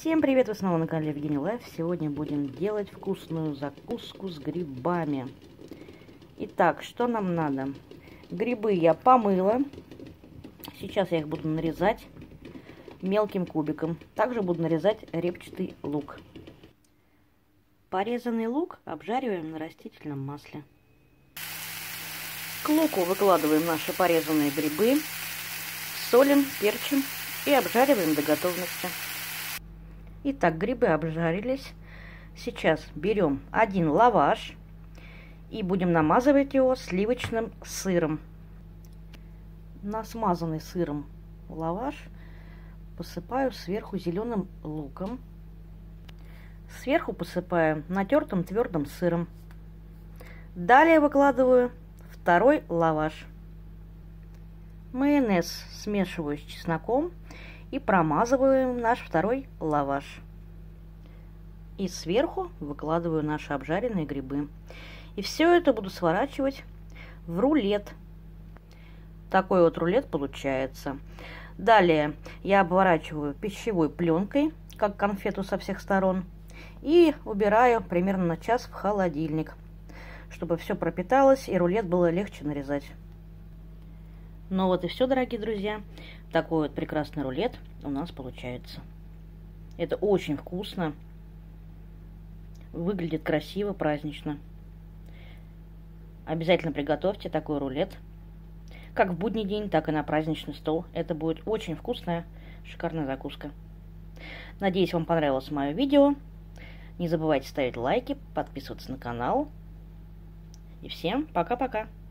Всем привет! Вы снова на канале Евгений Лайф. Сегодня будем делать вкусную закуску с грибами. Итак, что нам надо? Грибы я помыла. Сейчас я их буду нарезать мелким кубиком. Также буду нарезать репчатый лук. Порезанный лук обжариваем на растительном масле. К луку выкладываем наши порезанные грибы, солим, перчим и обжариваем до готовности. Итак, грибы обжарились. Сейчас берем один лаваш и будем намазывать его сливочным сыром. На смазанный сыром лаваш посыпаю сверху зеленым луком. Сверху посыпаю натертым твердым сыром. Далее выкладываю второй лаваш. Майонез смешиваю с чесноком и промазываем наш второй лаваш. И сверху выкладываю наши обжаренные грибы. И все это буду сворачивать в рулет. Такой вот рулет получается. Далее я обворачиваю пищевой пленкой, как конфету со всех сторон. И убираю примерно на час в холодильник, чтобы все пропиталось и рулет было легче нарезать. Ну вот и все, дорогие друзья. Такой вот прекрасный рулет у нас получается. Это очень вкусно. Выглядит красиво, празднично. Обязательно приготовьте такой рулет. Как в будний день, так и на праздничный стол. Это будет очень вкусная, шикарная закуска. Надеюсь, вам понравилось мое видео. Не забывайте ставить лайки, подписываться на канал. И всем пока-пока.